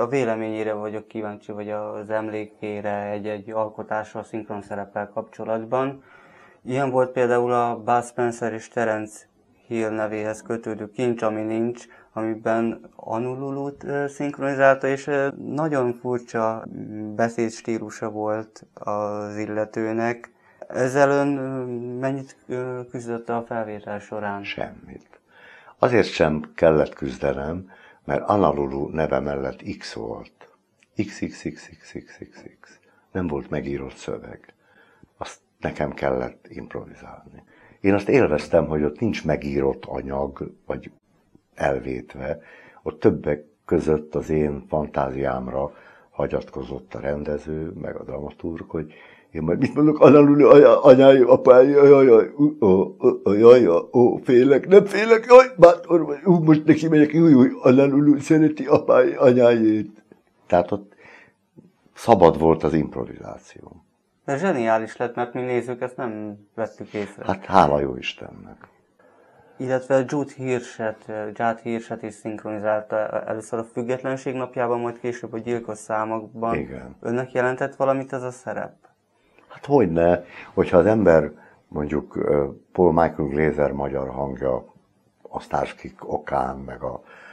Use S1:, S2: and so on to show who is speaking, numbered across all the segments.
S1: A véleményére vagyok kíváncsi, vagy az emlékére egy alkotással, szinkron szereppel kapcsolatban. Ilyen volt például a Bud Spencer és Terence Hill nevéhez kötődő Kincs, ami nincs, amiben Honolulu-t szinkronizálta, és nagyon furcsa beszédstílusa volt az illetőnek. Ezzel ön mennyit küzdött a felvétel során?
S2: Semmit. Azért sem kellett küzdenem, mert Honolulu neve mellett X volt. XXXXXX. Nem volt megírott szöveg. Azt nekem kellett improvizálni. Én azt élveztem, hogy ott nincs megírott anyag, vagy elvétve. Ott többek között az én fantáziámra hagyatkozott a rendező, meg a dramaturg, hogy én majd mit mondok, Honolulu, anyája, apája, jaj, félek, nem félek, jaj, bátor vagy, most neki megyek, Honolulu szereti apája, anyájét. Tehát ott szabad volt az improvizáció.
S1: Ez zseniális lett, mert mi nézők ezt nem vettük észre.
S2: Hát hála jó Istennek.
S1: Illetve Judd Hirschet is szinkronizálta először a Függetlenség napjában, majd később a Gyilkos számokban.
S2: Igen.
S1: Önnek jelentett valamit ez a szerep?
S2: Hát hogyne, hogyha az ember mondjuk Paul Michael Glaser magyar hangja a Starsky okán, meg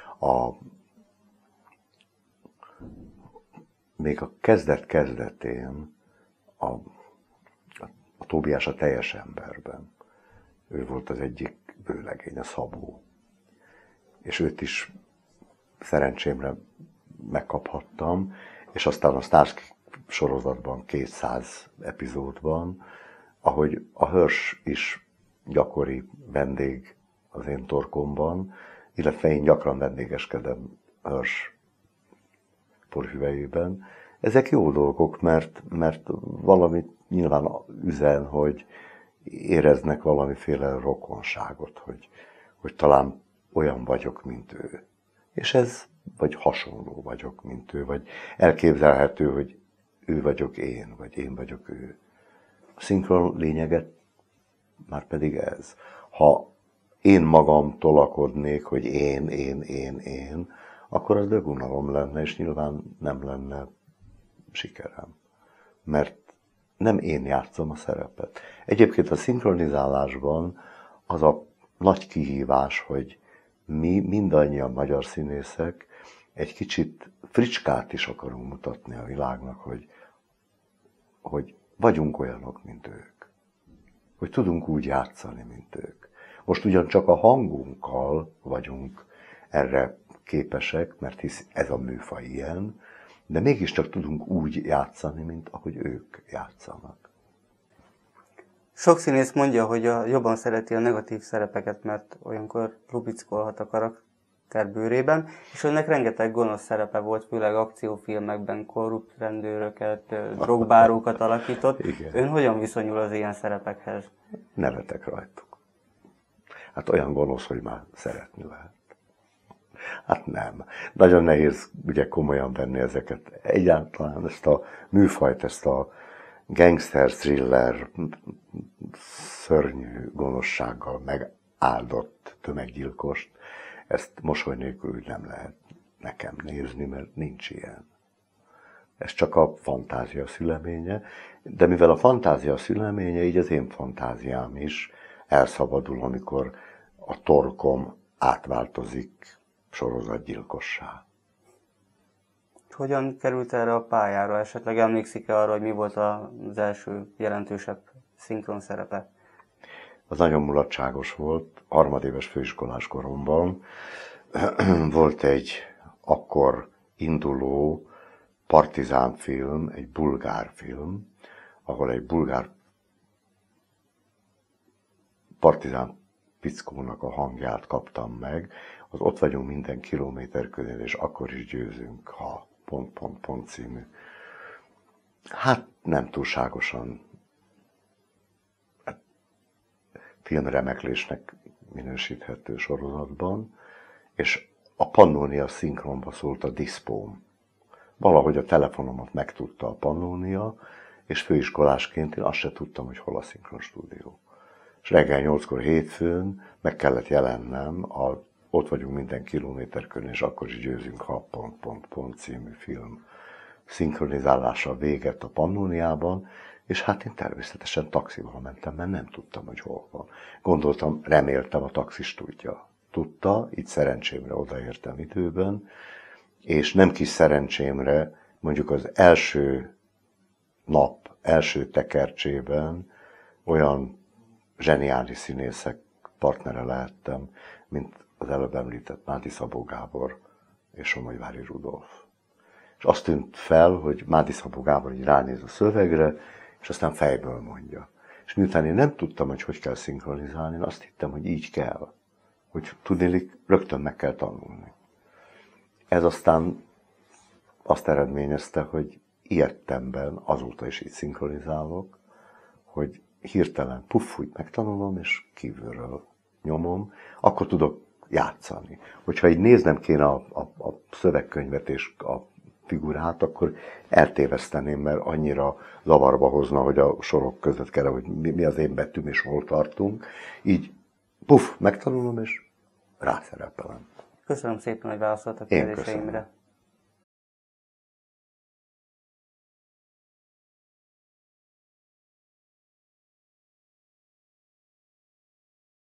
S2: még a kezdetén a Tóbiás a teljes emberben. Ő volt az egyik vőlegény, a Szabó. És őt is szerencsémre megkaphattam, és aztán a Starsky sorozatban 200 epizódban, ahogy a Hirsch is gyakori vendég az én torkomban, illetve én gyakran vendégeskedem Hirsch porhüvelyében. Ezek jó dolgok, mert valamit nyilván üzen, hogy éreznek valamiféle rokonságot, hogy talán olyan vagyok, mint ő. És ez, vagy hasonló vagyok, mint ő, vagy elképzelhető, hogy ő vagyok én, vagy én vagyok ő. A szinkron lényeget már pedig ez. Ha én magam tolakodnék, hogy én, akkor az dögunalom lenne, és nyilván nem lenne sikerem. Mert nem én játszom a szerepet. Egyébként a szinkronizálásban az a nagy kihívás, hogy mi mindannyian magyar színészek egy kicsit fricskát is akarunk mutatni a világnak, hogy vagyunk olyanok, mint ők. Hogy tudunk úgy játszani, mint ők. Most ugyancsak a hangunkkal vagyunk erre képesek, mert hisz ez a műfaj ilyen, de mégiscsak tudunk úgy játszani, mint ahogy ők játszanak.
S1: Sok színész mondja, hogy jobban szereti a negatív szerepeket, mert olyankor lubickolhat a karakter bőrében, és önnek rengeteg gonosz szerepe volt, főleg akciófilmekben korrupt rendőröket, drogbárókat alakított.
S2: Igen.
S1: Ön hogyan viszonyul az ilyen szerepekhez?
S2: Nevetek rajtuk. Hát olyan gonosz, hogy már szeretni lehet. Hát nem. Nagyon nehéz ugye komolyan venni ezeket. Egyáltalán ezt a műfajt, ezt a gangster thriller szörnyű gonoszsággal megáldott tömeggyilkost, ezt mosoly nélkül nem lehet nekem nézni, mert nincs ilyen. Ez csak a fantázia szüleménye, de mivel a fantázia szüleménye, így az én fantáziám is elszabadul, amikor a torkom átváltozik sorozatgyilkossá.
S1: Hogyan került erre a pályára? Esetleg emlékszik-e arra, hogy mi volt az első jelentősebb szinkron szerepe?
S2: Az nagyon mulatságos volt. Harmadéves főiskolás koromban volt egy akkor induló partizán film, egy bulgár film, ahol egy bulgár partizán pickónak a hangját kaptam meg, az Ott vagyunk minden kilométer körül, és akkor is győzünk, ha ... című. Hát nem túlságosan filmremeklésnek minősíthető sorozatban, és a Pannónia szinkronba szólt a diszpóm. Valahogy a telefonomat megtudta a Pannónia, és főiskolásként én azt se tudtam, hogy hol a szinkronstúdió. És reggel 8-kor hétfőn meg kellett jelennem a Ott vagyunk minden kilométerkön, és akkor is győzünk, ha című film szinkronizálása véget a Pannóniában, és hát én természetesen taxival mentem, mert nem tudtam, hogy hol van. Gondoltam, reméltem, a taxis tudta, így szerencsémre odaértem időben, és nem kis szerencsémre, mondjuk az első nap, első tekercsében olyan zseniális színészek partnere lehettem, mint az előbb említett Mádi Szabó Gábor és Somogyvári Rudolf. És azt tűnt fel, hogy Mádi Szabó Gábor így ránéz a szövegre, és aztán fejből mondja. És miután én nem tudtam, hogy kell szinkronizálni, én azt hittem, hogy így kell. Hogy tudnélik, rögtön meg kell tanulni. Ez aztán azt eredményezte, hogy ilyettemben azóta is így szinkronizálok, hogy hirtelen úgy megtanulom, és kívülről nyomom, akkor tudok játszani. Hogyha így néznem kéne a szövegkönyvet és a figurát, akkor eltéveszteném, mert annyira zavarba hozna, hogy a sorok között kell, hogy mi az én betűm és hol tartunk. Így megtanulom és rászerepelem.
S1: Köszönöm szépen, hogy válaszoltak
S2: Én
S1: kérdéseimre.
S2: köszönöm.